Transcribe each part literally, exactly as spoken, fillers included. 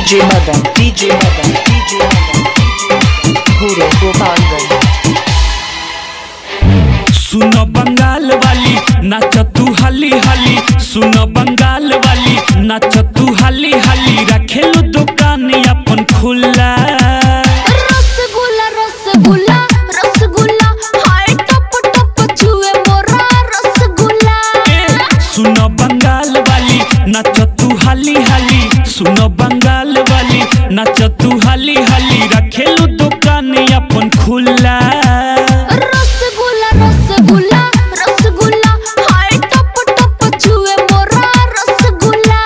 DJ Madan D J Madan D J Madan पूरे गोपालगंज। सुनो बंगाल वाली नाच तू हाली हाली, सुनो बंगाल वाली नाच तू हाली हाली, रखेलू दुकान अपन खुला। रसगुल्ला रसगुल्ला रसगुल्ला हाय टप टप छुए मोरा रसगुल्ला। सुनो बंगाल वाली नाच तू हाली हाली, सुनो बंगाल वाली नाच तू हाली हाली, रखेलू दुकान अपन खुला। रसगुल्ला रसगुल्ला रसगुल्ला हाय टप टप छुए मोरा rasgulla.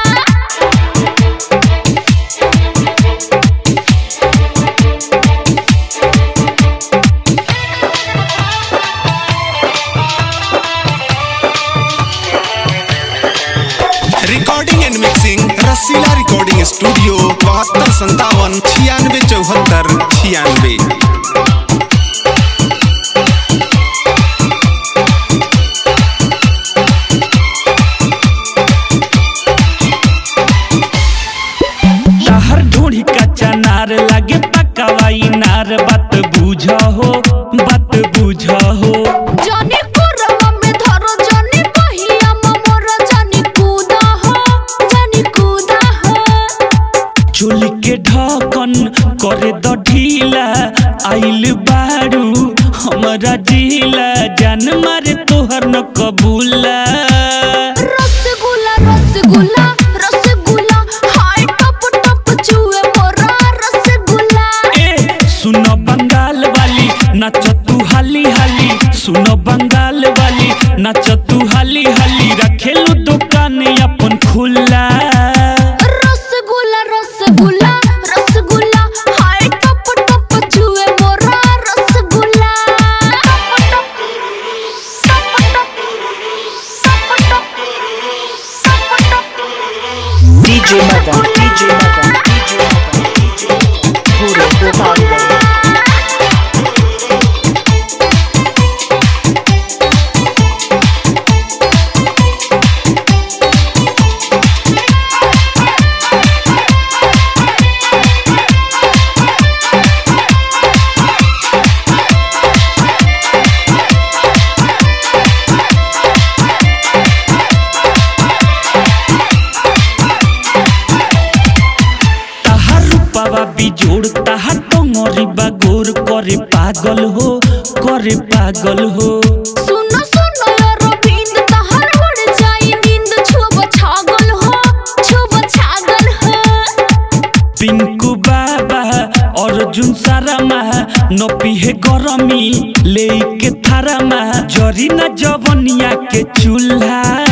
Recording and mixing Rasila recording studio बहत्तर संतावन छियानवे चौहत्तर छियानवे। तहर ढूंढी कच्चा नार लगे पकावाई नार, बात बुझा हो बात बुझा हो। जानी कुरवा में धरो जानी पहिया मोरा जानी कूदा हो जानी कूदा हो। चोली के ढकन करे द ढीला, आइल बारू हमारा जिला, जान मारे तोहर न कबूला। रसगुल्ला रसगुल्ला रसगुल्ला हाय टप टप छुए मोरा रसगुल्ला। ए सुनो बंगाल वाली नाच तू हाली हाली, सुनो बंगाल वाली नाच तू हाली हाली, रखेलू दुकान अपन खुला। रसगुल्ला रसगुल्ला रसगुल्ला हाय टप टप छुए मोरा rasgulla. D J Madan D J Madan D J Madan पूरे गोपालगंज। बाबा बिजोड़ ताहा टंगरी बागोर, करे पागल हो करे पागल हो। सुनो सुनो रविंद तहर उड़ जाई नींद, छुब छागल हो छुब छागल हो। पिंकू बाबा अर्जुन सारामा न पीहे गरमी लेके थारामा, जरी न जवनिया के चूल्हा।